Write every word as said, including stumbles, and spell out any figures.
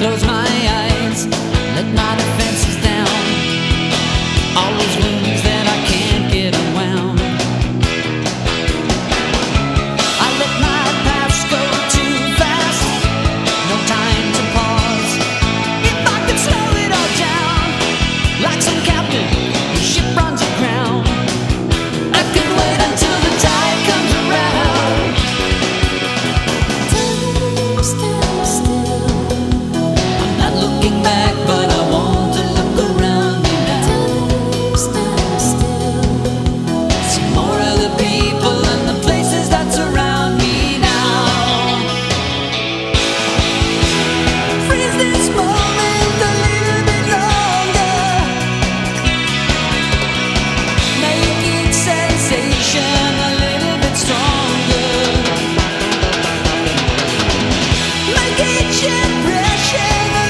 close my eyes, let my defenses down, all those wounds that I can't get unwound. I let my past go too fast, no time to pause. If I could slow it all down, like some captain whose ship runs aground, I could wait until the tide comes around. Stand still, I'm not looking back, but I want to look around me now. Stand still, see more of the people and the places that surround me now. Freeze this moment a little bit longer, make each sensation a little bit stronger, make each impression a